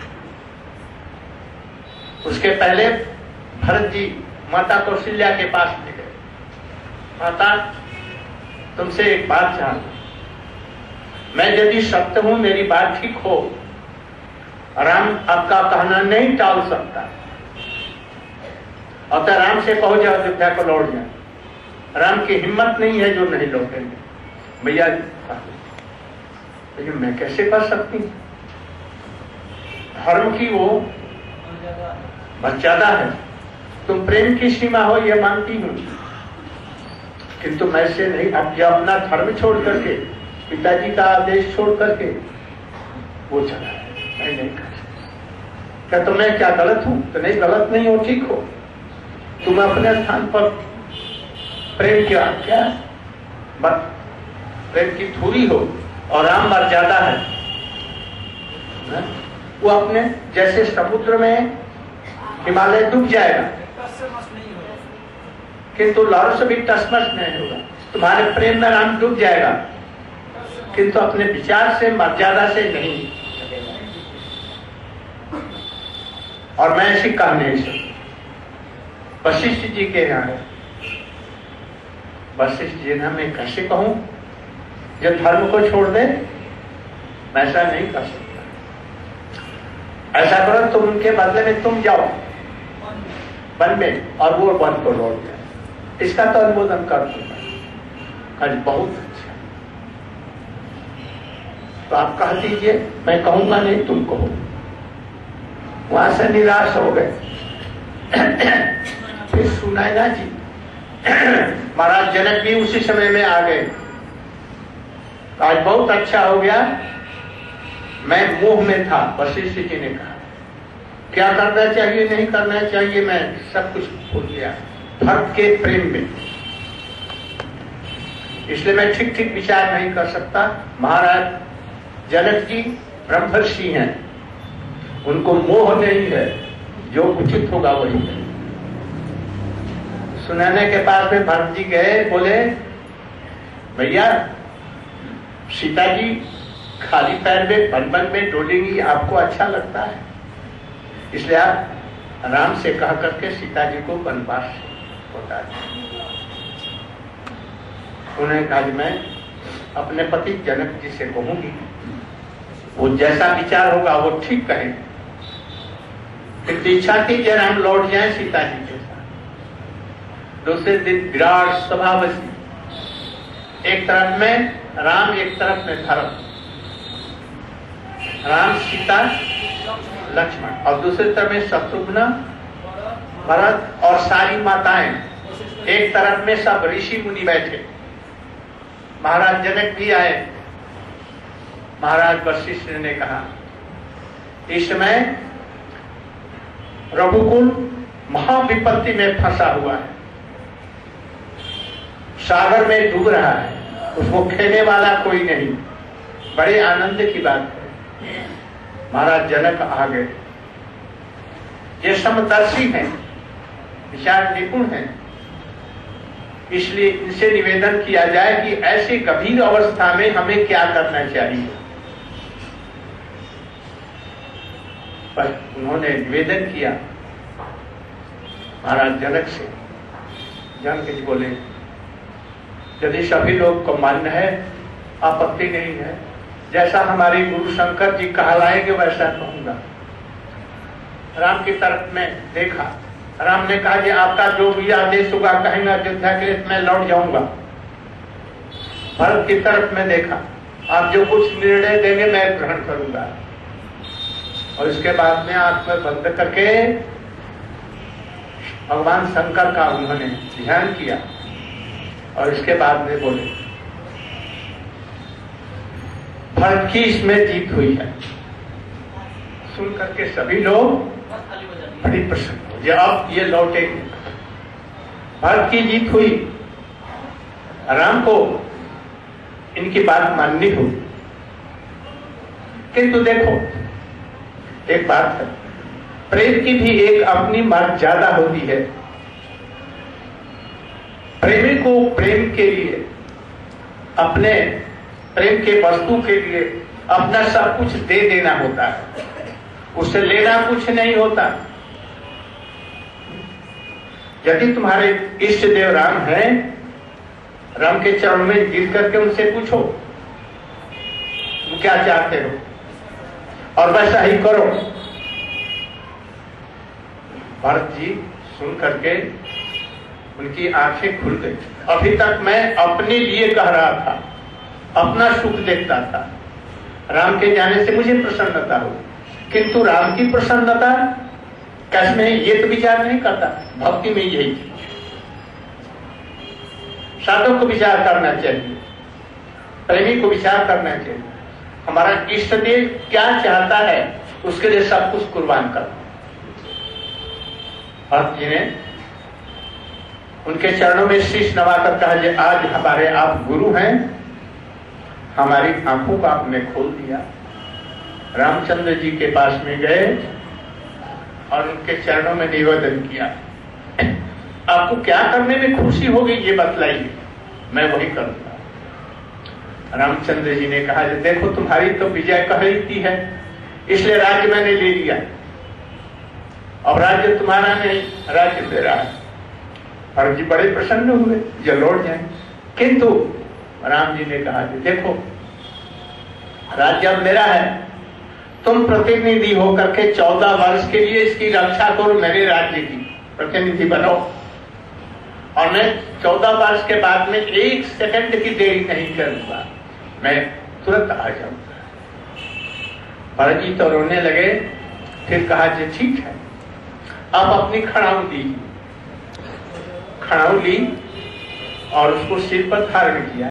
उसके पहले भरत जी माता कौशल्या के पास ले गए। माता तुमसे एक बात चाहूं, मैं यदि सत्य हूं, मेरी बात ठीक हो, राम आपका कहना नहीं टाल सकता, और तो राम से कहो जाओ अयोध्या को लौट जाए। राम की हिम्मत नहीं है जो नहीं लौटेंगे। भैया लेकिन मैं कैसे कर सकती, धर्म की वो मर्यादा है, तुम प्रेम की सीमा हो यह मानती हूं, किंतु मैं से नहीं। अब जब अपना धर्म छोड़ करके, पिताजी का आदेश छोड़ करके वो चला, मैं नहीं कर सकता। क्या तो मैं क्या गलत हूं? तो नहीं, गलत नहीं हो, ठीक हो, तुम अपने स्थान पर प्रेम क्या क्या बस प्रेम की थोड़ी हो, और राम मर्यादा है, है? वो अपने जैसे समुद्र में हिमालय डूब जाएगा, किंतु लहरों से भी टसमस नहीं होगा। तुम्हारे प्रेम में राम डूब जाएगा, किंतु अपने विचार से, मर्यादा से नहीं। और मैं ऐसी कह नहीं सकता। वशिष्ठ जी के यहाँ है, वशिष्ठ जी ना मैं कैसे कहूं जो धर्म को छोड़ दे, मैं ऐसा नहीं कर सकता। ऐसा करो तुम उनके बदले में तुम जाओ वन में, और वो वन को लौट जाए, इसका तो अनुमोदन कर दूंगा। आज बहुत अच्छा, तो आप कह दीजिए, मैं कहूंगा नहीं, तुम कहो। वहां से निराश हो गए। फिर सुनैना जी महाराज जनक भी उसी समय में आ गए। आज बहुत अच्छा हो गया, मैं मोह में था। वशिष्ठ जी ने कहा क्या करना चाहिए नहीं करना चाहिए, मैं सब कुछ भूल गया भक्त के प्रेम में, इसलिए मैं ठीक ठीक विचार नहीं कर सकता। महाराज जनक जी ब्रह्मर्षि हैं, उनको मोह नहीं है, जो उचित होगा वही है। सुनाने के बाद में भरत जी गए, बोले भैया सीता जी खाली पैर में वन वन में डोलेंगी, आपको अच्छा लगता है, इसलिए आप राम से कह करके सीता जी को वनवास बता दें। उन्होंने कहा मैं अपने पति जनक जी से कहूंगी, वो जैसा विचार होगा वो ठीक कहेंगे। फिर इच्छा थी कि हम लौट जाएं सीता जी के साथ। दूसरे दिन विराट सभा बसी, एक तरफ में राम, एक तरफ में भरत, राम सीता लक्ष्मण, और दूसरी तरफ में शत्रुघ्न भरत और सारी माताएं। एक तरफ में सब ऋषि मुनि बैठे, महाराज जनक भी आए। महाराज वशिष्ठ ने कहा इस समय रघुकुल महाविपत्ति में फंसा हुआ है, सागर में डूब रहा है, उसको खेने वाला कोई नहीं। बड़े आनंद की बात है, महाराज जनक आ गए। ये समदर्शी हैं, विचार निपुण हैं, इसलिए इनसे निवेदन किया जाए कि ऐसी गंभीर अवस्था में हमें क्या करना चाहिए। पर उन्होंने निवेदन किया महाराज जनक से। जनक जी बोले, यदि सभी लोग को मान्य है, आपत्ति नहीं है, जैसा हमारे गुरु शंकर जी कहलाएंगे वैसा कहूंगा। राम की तरफ में देखा, राम ने कहा कि आपका जो भी आदेश होगा कहेंगे अयोध्या के लिए मैं लौट जाऊंगा। भरत की तरफ में देखा, आप जो कुछ निर्णय देंगे मैं ग्रहण करूंगा। और इसके बाद में आंख में बंद करके भगवान शंकर का उन्होंने ध्यान किया और इसके बाद में बोले, भरत की इसमें जीत हुई है। सुन करके सभी लोग बड़ी प्रसन्न हो, अब ये लौटेंगे। भरत की जीत हुई, राम को इनकी बात माननी हुई। किंतु देखो एक बात है, प्रेम की भी एक अपनी मर्यादा होती है। प्रेमी को प्रेम के लिए, अपने प्रेम के वस्तु के लिए अपना सब कुछ दे देना होता है, उससे लेना कुछ नहीं होता। यदि तुम्हारे इष्ट देव राम हैं, राम के चरणों में गिर करके उनसे पूछो तुम क्या चाहते हो और वैसा ही करो। भरत जी सुन करके उनकी आंखें खुल गई। अभी तक मैं अपने लिए कह रहा था, अपना सुख देखता था, राम के जाने से मुझे प्रसन्नता हो, किंतु राम की प्रसन्नता कैसे में ये तो विचार नहीं करता। भक्ति में यही साधक को विचार करना चाहिए, प्रेमी को विचार करना चाहिए, हमारा इष्ट देव क्या चाहता है उसके लिए सब कुछ कुर्बान करना। भरत जी ने उनके चरणों में शीश नवाकर कहा, जे आज हमारे आप गुरु हैं, हमारी आंखों को आपने खोल दिया। रामचंद्र जी के पास में गए और उनके चरणों में निवेदन किया, आपको क्या करने में खुशी होगी ये बतलाइए, मैं वही करूंगा। रामचंद्र जी ने कहा, देखो तुम्हारी तो विजय कहती है, इसलिए राज्य मैंने ले लिया। अब राज्य तुम्हारा नहीं, राज्य मेरा है। भरत जी बड़े प्रसन्न हुए, ये लौट जाए। किंतु राम जी ने कहा, देखो राज्य अब मेरा है, तुम प्रतिनिधि होकर के चौदह वर्ष के लिए इसकी रक्षा करो, मेरे राज्य की प्रतिनिधि बनो, और मैं चौदह वर्ष के बाद में एक सेकंड की देरी नहीं करूंगा, मैं तुरंत आ जाऊंगा। भरत जी तो रोने लगे, फिर कहा, जी ठीक है, आप अपनी खड़ाऊ दी। खड़ाऊ ली और उसको सिर पर धारण किया।